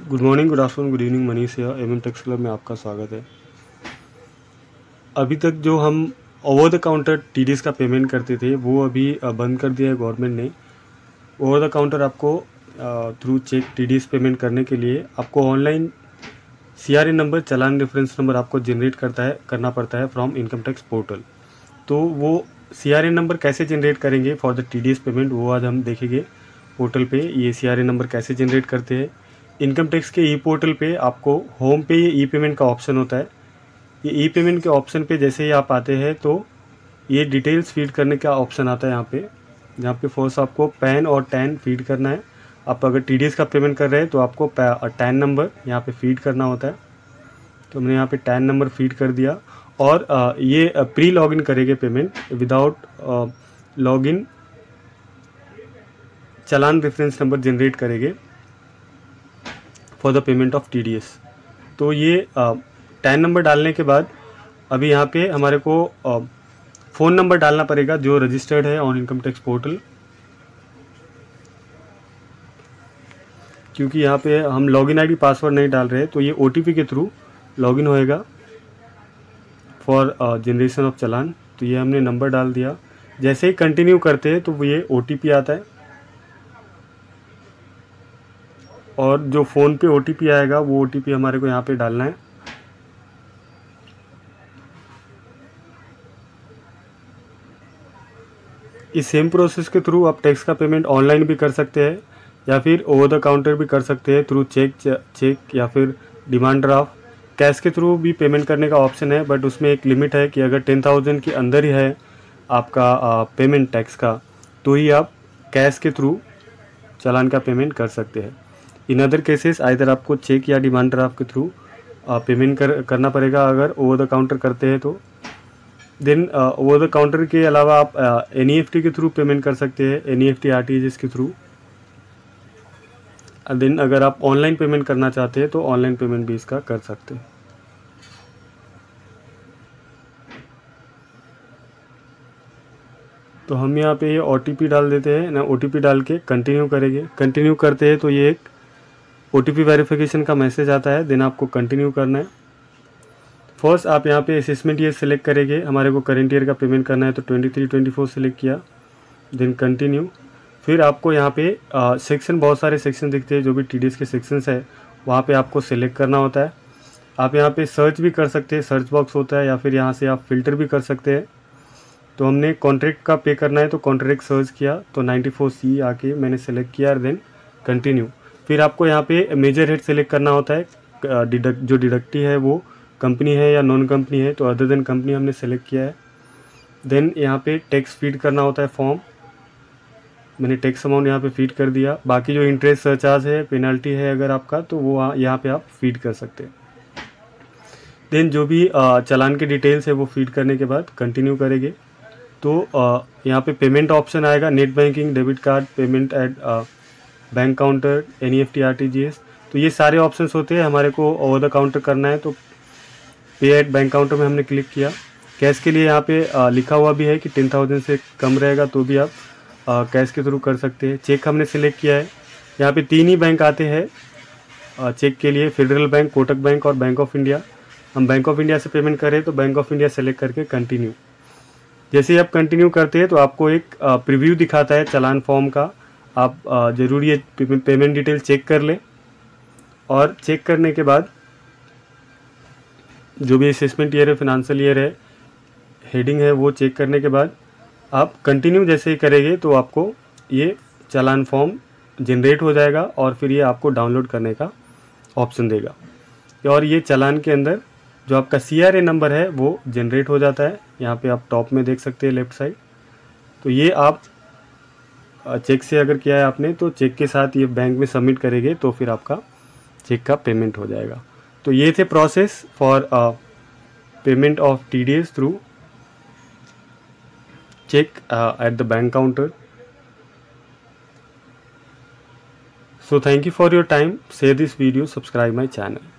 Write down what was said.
Good morning, good afternoon, good evening. Manish here, MM tax club में आपका स्वागत है। अभी तक जो हम ओवर द काउंटर टीडीएस का पेमेंट करते थे वो अभी बंद कर दिया है गवर्नमेंट ने। ओवर द काउंटर आपको थ्रू चेक टीडीएस पेमेंट करने के लिए आपको online CRN number, challan reference number आपको जनरेट करना पड़ता है फ्रॉम इनकम टैक्स पोर्टल। तो वो सीआरएन नंबर कैसे जनरेट करेंगे फॉर द टीडीएस पेमेंट वो आज हम देखेंगे। पोर्टल पे ये सीआरएन नंबर कैसे जनरेट करते हैं। इनकम टैक्स के ई पोर्टल पे आपको होम पे ये ई पेमेंट का ऑप्शन होता है। ये ई पेमेंट के ऑप्शन पे जैसे ही आप आते हैं तो ये डिटेल्स फीड करने का ऑप्शन आता है यहाँ पे, जहाँ पे फर्स्ट आपको पैन और टैन फीड करना है। आप अगर टीडीएस का पेमेंट कर रहे हैं तो आपको टैन नंबर यहाँ पे फीड करना होता है। तो हमने यहाँ पे टैन नंबर फीड कर दिया और ये प्री लॉगिन करेंगे payment without login. Challan reference number generate करेंगे for the payment of TDS. तो ये टैन नंबर डालने के बाद अभी यहाँ पे हमारे को फ़ोन नंबर डालना पड़ेगा जो रजिस्टर्ड है ऑन इनकम टैक्स पोर्टल, क्योंकि यहाँ पे हम लॉगिन आईडी पासवर्ड नहीं डाल रहे। तो ये ओटीपी के थ्रू लॉगिन होएगा फॉर जनरेशन ऑफ चालान। तो ये हमने नंबर डाल दिया। जैसे ही कंटिन्यू करते हैं तो ये ओटीपी आता है और जो फ़ोन पे ओटीपी आएगा वो ओटीपी हमारे को यहाँ पे डालना है। इस सेम प्रोसेस के थ्रू आप टैक्स का पेमेंट ऑनलाइन भी कर सकते हैं या फिर ओवर द काउंटर भी कर सकते हैं थ्रू चेक या फिर डिमांड ड्राफ्ट। कैश के थ्रू भी पेमेंट करने का ऑप्शन है, बट उसमें एक लिमिट है कि अगर 10,000 के अंदर ही है आपका पेमेंट टैक्स का तो ही आप कैश के थ्रू चालान का पेमेंट कर सकते हैं। इन अदर केसेस आइदर आपको चेक या डिमांड ड्राफ्ट के थ्रू पेमेंट करना पड़ेगा अगर ओवर द काउंटर करते हैं तो। देन ओवर द काउंटर के अलावा आप एनईएफटी के थ्रू पेमेंट कर सकते हैं, एनईएफटी आरटीजीएस के थ्रू। देन अगर आप ऑनलाइन पेमेंट करना चाहते हैं तो ऑनलाइन पेमेंट भी इसका कर सकते हैं। तो हम यहाँ पे ये ओटीपी डाल देते हैं ना, ओटीपी डाल के कंटिन्यू करेंगे। कंटिन्यू करते हैं तो ये एक ओटीपी वेरिफिकेशन का मैसेज आता है। देन आपको कंटिन्यू करना है। फर्स्ट आप यहाँ पे असेसमेंट ईयर सेलेक्ट करेंगे। हमारे को करंट ईयर का पेमेंट करना है तो 23-24 सेलेक्ट किया। Then continue. फिर आपको यहाँ पे सेक्शन, बहुत सारे सेक्शन दिखते हैं जो भी टीडीएस के सेक्शंस है वहाँ पे आपको सेलेक्ट करना होता है। आप यहाँ पे सर्च भी कर सकते हैं, सर्च बॉक्स होता है, या फिर यहाँ से आप फिल्टर भी कर सकते हैं। तो हमने कॉन्ट्रैक्ट का पे करना है तो कॉन्ट्रैक्ट सर्च किया तो 94C आके मैंने सेलेक्ट किया। Then continue. फिर आपको यहाँ पे मेजर हेड सेलेक्ट करना होता है। जो डिडक्टी है वो कंपनी है या नॉन कंपनी है, तो अदर देन कंपनी हमने सेलेक्ट किया है। देन यहाँ पे टैक्स फीड करना होता है फॉर्म। मैंने टैक्स अमाउंट यहाँ पे फीड कर दिया। बाकी जो इंटरेस्ट सरचार्ज है, पेनल्टी है अगर आपका, तो वो यहाँ पे आप फीड कर सकते हैं। देन जो भी चालान के डिटेल्स है वो फीड करने के बाद कंटिन्यू करेंगे। तो यहाँ पे पेमेंट ऑप्शन आएगा, net banking, debit card, payment at bank counter, NEFT, RTGS. तो ये सारे ऑप्शंस होते हैं। हमारे को ओवर द काउंटर करना है तो पे एट बैंक काउंटर में हमने क्लिक किया। कैश के लिए यहाँ पे लिखा हुआ भी है कि 10,000 से कम रहेगा तो भी आप कैश के थ्रू कर सकते हैं। चेक हमने सिलेक्ट किया है। यहाँ पे 3 ही बैंक आते हैं चेक के लिए, फेडरल बैंक, कोटक बैंक और बैंक ऑफ इंडिया। हम बैंक ऑफ इंडिया से पेमेंट करें तो बैंक ऑफ इंडिया सेलेक्ट करके कंटिन्यू। जैसे ही आप कंटिन्यू करते हैं तो आपको एक प्रीव्यू दिखाता है चालान फॉर्म का। आप ज़रूर ये पेमेंट डिटेल चेक कर लें और चेक करने के बाद जो भी असेसमेंट ईयर है, फिनंशियल ईयर है, हेडिंग है, वो चेक करने के बाद आप कंटिन्यू जैसे ही करेंगे तो आपको ये चालान फॉर्म जनरेट हो जाएगा और फिर ये आपको डाउनलोड करने का ऑप्शन देगा। और ये चालान के अंदर जो आपका सीआरए नंबर है वो जनरेट हो जाता है। यहाँ पे आप टॉप में देख सकते हैं लेफ़्ट साइड। तो ये आप चेक से अगर किया है आपने तो चेक के साथ ये बैंक में सबमिट करेंगे तो फिर आपका चेक का पेमेंट हो जाएगा। तो ये थे process for payment of TDS through check at the bank counter. So thank you for your time. Share this video, subscribe my channel.